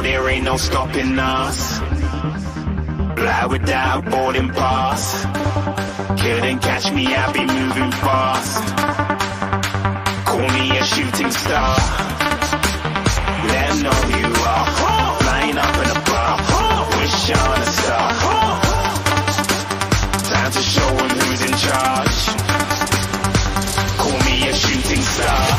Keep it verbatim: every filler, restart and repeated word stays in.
there ain't no stopping us. Fly without boarding pass. Couldn't catch me, I'll be moving fast. Call me a shooting star. Let 'em know who you are. Flying up in a bar. Wish on a star. Time to show 'em who's in charge. Call me a shooting star.